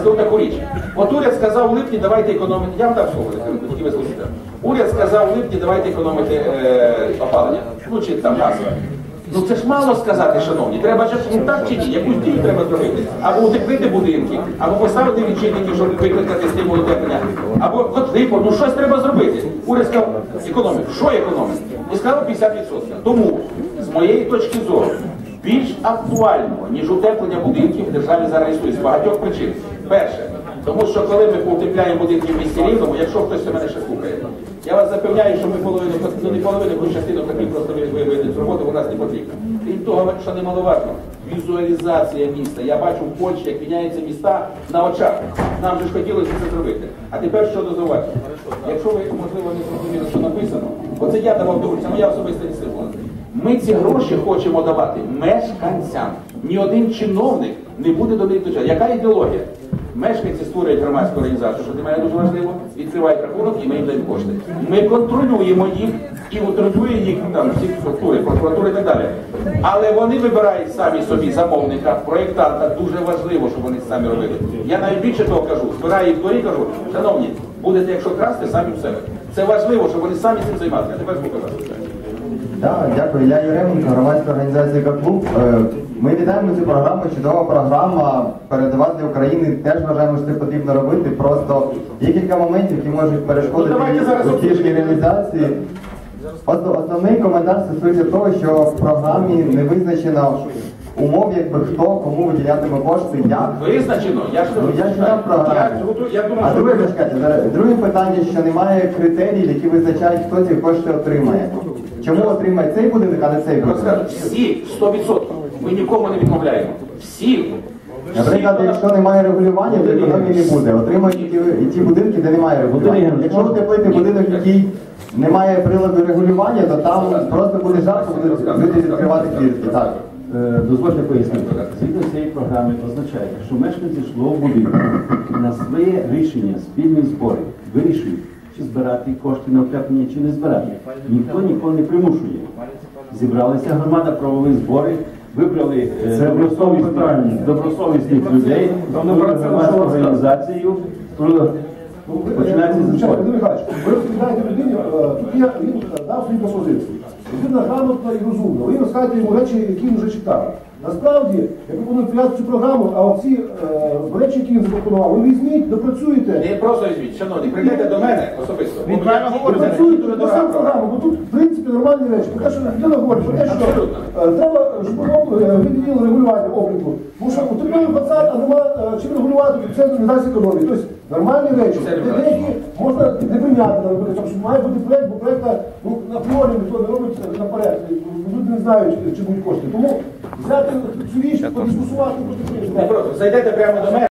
скажу таку річ. От уряд сказав в липні, давайте економити, я вам дав слово, тоді ви слухайте. Уряд сказав в липні, давайте економити опалення, ну чи там газ. Ну це ж мало сказати, шановні, треба ж, ну так чи ні, якусь дію треба зробити. Або утеплити будинки, або поставити лічильники, щоб викликати стимул утеплення, або ну щось треба зробити. Уряд сказав, економить. Що економить? І сказав 50%. Тому, з моєї точки зору, більш актуального, ніж утеплення будинків, в державі зараз існує з багатьох причин. Перше, тому що коли ми поутепляємо будинки в місті Рівному, якщо хтось мене ще слухає, я вас запевняю, що ми половину, ну не половину, хоч частину таких просто виведемо з роботи, у нас не потрібно. Крім того, що немаловажно, візуалізація міста. Я бачу в Польщі, як міняються міста на очах. Нам же ж хотілося це зробити. А тепер щодо зауважень. Якщо ви, можливо, не зрозуміли, що написано, оце я давав доручення, це моя особиста ініціатива. Ми ці гроші хочемо давати мешканцям. Ні один чиновник не буде до них долучатися. Яка ідеологія? Мешканці створюють громадську організацію, що для мене дуже важливо, відкривають рахунок і ми їм даємо кошти. Ми контролюємо їх і контролює їх там всі структури, прокуратури і так далі. Але вони вибирають самі собі замовника, проєктанта. Дуже важливо, щоб вони самі робили. Я навіть більше того кажу, збираю їх дворі, кажу, шановні, будете, якщо красти, самі в себе. Це важливо, щоб вони самі цим займалися. Я тепер слухаю вас. Так, дякую. Я Юременко, громадська організація «Клуб». Ми вітаємо цю програму, чудова програма. Передавати України теж вважаємо, що це потрібно робити. Просто є кілька моментів, які можуть перешкодити успішній реалізації. Основний коментар стосується того, що в програмі не визначено умов, якби хто, кому виділятиме кошти, як. Визначено? Я ж читав програму. А друге питання, що немає критеріїв, які визначають, хто ці кошти отримає. Чому отримає цей будинок, а не цей будинок? Всі, 100%. Ми нікому не відмовляємо. Всі. Наприклад, якщо немає регулювання, то економії не буде. Отримають і ті будинки, де немає регулювання. Якщо утеплити будинок, який не має приладу регулювання, то там просто буде жарко, будуть люди відкривати клітки. Так. Дозвольте пояснити. Згідно цієї програми означає, що мешканці житлового будинку на своє рішення спільних зборів вирішують, чи збирати кошти на утеплення, чи не збирати. Ніхто нікого не примушує. Зібралися громада, провели збори, вибрали добросовісних людей, громадську організацію, починається з зборів. Ви розповідаєте людині, тут є, він дав свої пропозиції. Людина грамотна і розумна. Ви розказуєте йому речі, які він вже читав. Насправді, я пропоную прийняти цю програму, а оці речі, які він запропонував, ви візьміть, допрацюєте. Не просто візьміть, шановні, прийдете до мене особисто. Допрацюєте до саму програму, бо тут, в принципі, нормальні речі. Те, що людина говорить, про те, що треба виділити регулювання обліку. Тому що утримуємо фасад, а нема чим регулювати, то це не дасть економії. Тобто, нормальні речі. Деякі можна не прийняти, тому що має бути проєкт, бо проєкта апріорі ніхто не робить наперед. Люди не знають, чи будуть кошти. Тому взяти цю річ, подискусувати. Зайдете прямо до мене.